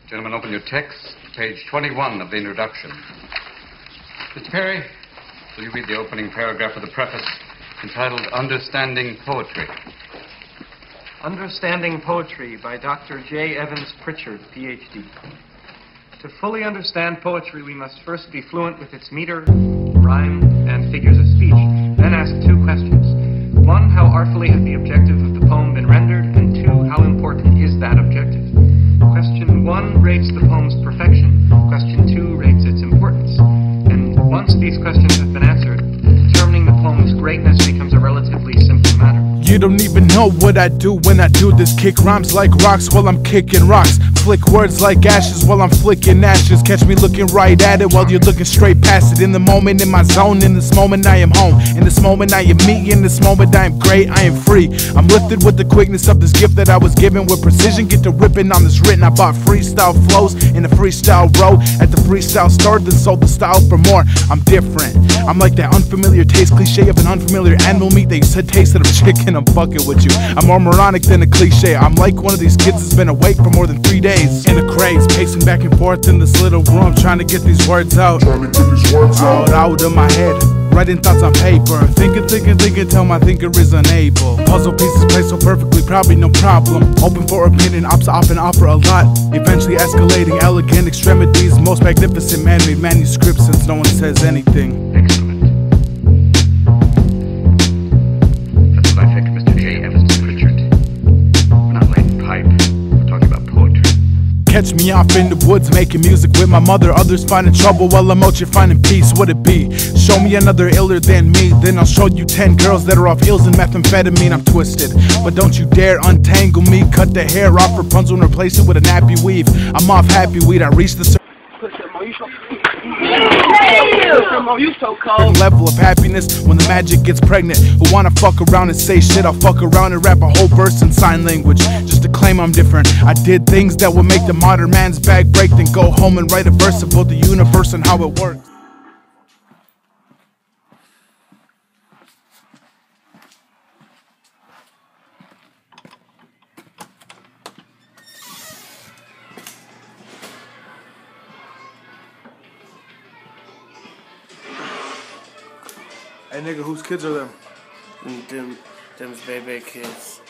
Gentlemen, open your text, page 21 of the introduction. Mr. Perry, will you read the opening paragraph of the preface entitled Understanding Poetry? Understanding Poetry by Dr. J. Evans Pritchard, Ph.D. To fully understand poetry, we must first be fluent with its meter, rhyme, and figures of speech. Then ask two questions. One, how artfully has the objective of the poem been rendered? And two, how important is that objective? Question 1 rates the poem's perfection. Question 2 rates its importance. And once these questions have been answered, determining the poem's greatness becomes a relatively simple matter. You don't even know what I do when I do this. Kick rhymes like rocks while I'm kicking rocks. Flick words like ashes while I'm flicking ashes. Catch me looking right at it while you're looking straight past it. In the moment, in my zone, in this moment I am home. In this moment I am me, in this moment I am great, I am free. I'm lifted with the quickness of this gift that I was given. With precision, get to ripping on this written. I bought freestyle flows in the freestyle road at the freestyle store, then sold the style for more. I'm different. I'm like that unfamiliar taste cliche of an unfamiliar animal meat that you said tasted of chicken. I'm fucking with you. I'm more moronic than a cliche. I'm like one of these kids that's been awake for more than 3 days. In a craze, pacing back and forth in this little room, trying to get these words out. Out of my head, writing thoughts on paper. Thinking till my thinker is unable. Puzzle pieces placed so perfectly, probably no problem. Open for opinion, often offer a lot. Eventually escalating elegant extremities. Most magnificent man-made manuscripts since no one says anything. Excellent. That's what I think, Mr. J. Evans Pritchard. We're not laying pipe. We're talking about poetry. Catch me off in the woods making music with my mother. Others finding trouble while I'm out here finding peace. Would it be? Show me another iller than me, then I'll show you 10 girls that are off ills and methamphetamine. I'm twisted, but don't you dare untangle me. Cut the hair off Rapunzel and replace it with a nappy weave. I'm off happy weed, I reached the level of happiness when the magic gets pregnant. Who wanna fuck around and say shit? I'll fuck around and rap a whole verse in sign language just to claim I'm different. I did things that would make the modern man's back break, then go home and write a verse about the universe and how it works. Hey nigga, whose kids are them? Them's baby kids.